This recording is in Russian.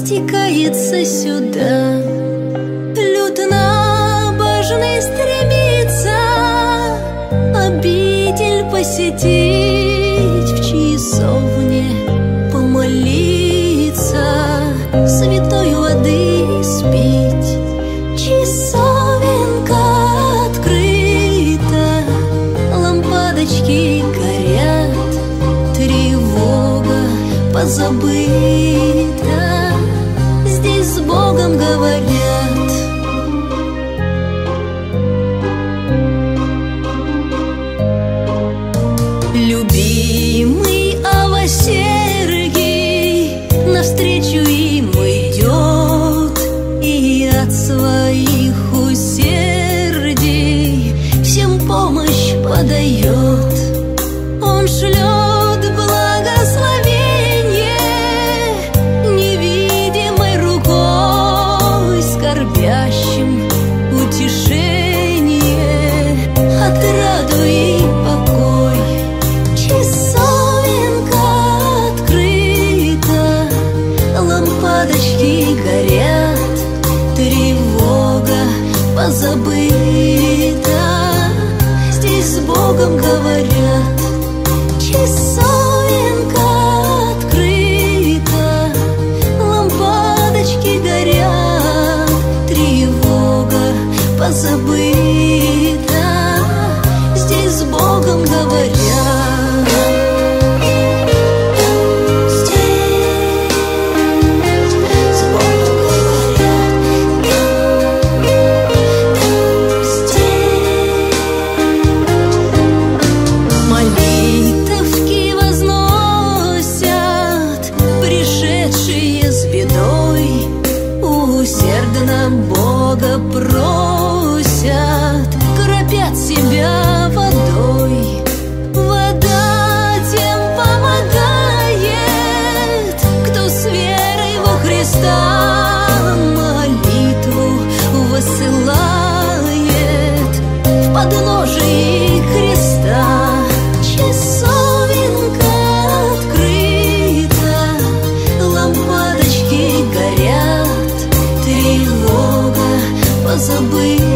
стекается сюда. Люд набожный стремится обитель посетить, в часовне помолиться, святой воды спить. Часовенка открыта, лампадочки горят, тревога позабыта, здесь с Богом говорят. Любимый Ава Сергий навстречу им идет, и от своих усердий всем помощь подает. Он шлет благословение невидимой рукой, скорбящим утешение, отраду и покой. Часовенка открыта, лампадочки горят, тревога позабыта, здесь с Богом говорят. Часовенка открыта, лампадочки горят, тревога позабыта, здесь с Богом говорят. Усердно Бога просят, кропят себя водой. Вода тем помогает, кто с верой во Христа молитву высылает в подножии креста. Часовенка открыта, лампадочки горят, тревога позабыта,